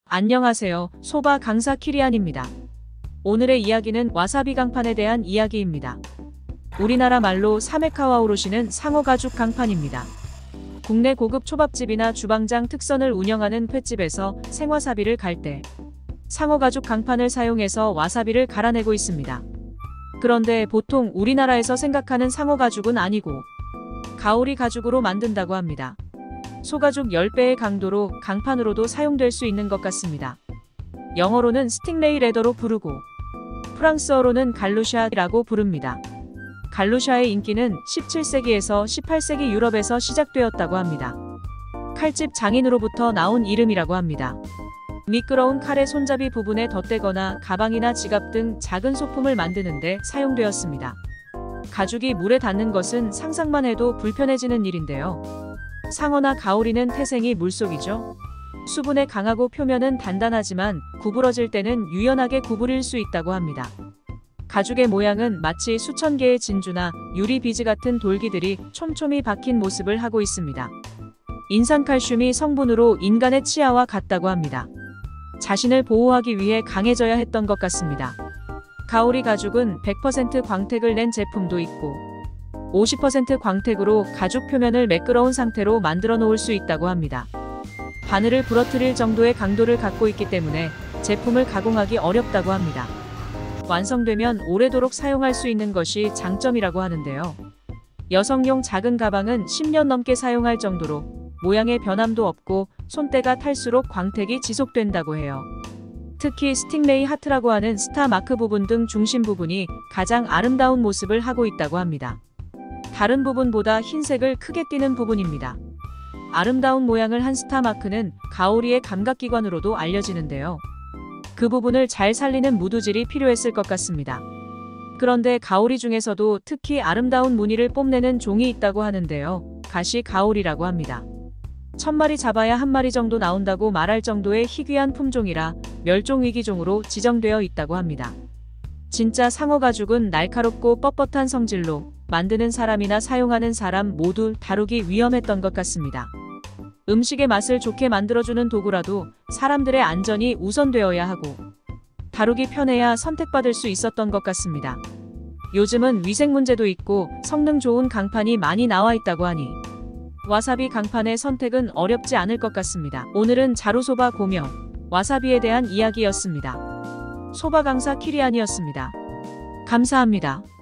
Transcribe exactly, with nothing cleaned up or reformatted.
안녕하세요. 소바 강사 키리안입니다. 오늘의 이야기는 와사비 강판에 대한 이야기입니다. 우리나라 말로 사메카와 오로시는 상어가죽 강판입니다. 국내 고급 초밥집이나 주방장 특선을 운영하는 횟집에서 생와사비를 갈 때 상어가죽 강판을 사용해서 와사비를 갈아내고 있습니다. 그런데 보통 우리나라에서 생각하는 상어가죽은 아니고 가오리 가죽으로 만든다고 합니다. 소가죽 십 배의 강도로 강판으로도 사용될 수 있는 것 같습니다. 영어로는 스팅레이 레더로 부르고 프랑스어로는 갈루샤라고 부릅니다. 갈루샤의 인기는 십칠 세기에서 십팔 세기 유럽에서 시작되었다고 합니다. 칼집 장인으로부터 나온 이름이라고 합니다. 미끄러운 칼의 손잡이 부분에 덧대거나 가방이나 지갑 등 작은 소품을 만드는 데 사용되었습니다. 가죽이 물에 닿는 것은 상상만 해도 불편해지는 일인데요. 상어나 가오리는 태생이 물속이죠. 수분에 강하고 표면은 단단하지만 구부러질 때는 유연하게 구부릴 수 있다고 합니다. 가죽의 모양은 마치 수천 개의 진주나 유리 비즈 같은 돌기들이 촘촘히 박힌 모습을 하고 있습니다. 인산칼슘이 성분으로 인간의 치아와 같다고 합니다. 자신을 보호하기 위해 강해져야 했던 것 같습니다. 가오리 가죽은 백 퍼센트 광택을 낸 제품도 있고 오십 퍼센트 광택으로 가죽 표면을 매끄러운 상태로 만들어 놓을 수 있다고 합니다. 바늘을 부러뜨릴 정도의 강도를 갖고 있기 때문에 제품을 가공하기 어렵다고 합니다. 완성되면 오래도록 사용할 수 있는 것이 장점이라고 하는데요. 여성용 작은 가방은 십 년 넘게 사용할 정도로 모양의 변함도 없고 손때가 탈수록 광택이 지속된다고 해요. 특히 스팅레이 하트라고 하는 스타 마크 부분 등 중심 부분이 가장 아름다운 모습을 하고 있다고 합니다. 다른 부분보다 흰색을 크게 띠는 부분입니다. 아름다운 모양을 한 스타 마크는 가오리의 감각기관으로도 알려지는데요. 그 부분을 잘 살리는 무드질이 필요했을 것 같습니다. 그런데 가오리 중에서도 특히 아름다운 무늬를 뽐내는 종이 있다고 하는데요. 가시 가오리라고 합니다. 천 마리 잡아야 한 마리 정도 나온다고 말할 정도의 희귀한 품종이라 멸종위기종으로 지정되어 있다고 합니다. 진짜 상어가죽은 날카롭고 뻣뻣한 성질로 만드는 사람이나 사용하는 사람 모두 다루기 위험했던 것 같습니다. 음식의 맛을 좋게 만들어주는 도구라도 사람들의 안전이 우선되어야 하고 다루기 편해야 선택받을 수 있었던 것 같습니다. 요즘은 위생 문제도 있고 성능 좋은 강판이 많이 나와 있다고 하니 와사비 강판의 선택은 어렵지 않을 것 같습니다. 오늘은 자루소바 고명, 와사비에 대한 이야기였습니다. 소바 강사 키리안이었습니다. 감사합니다.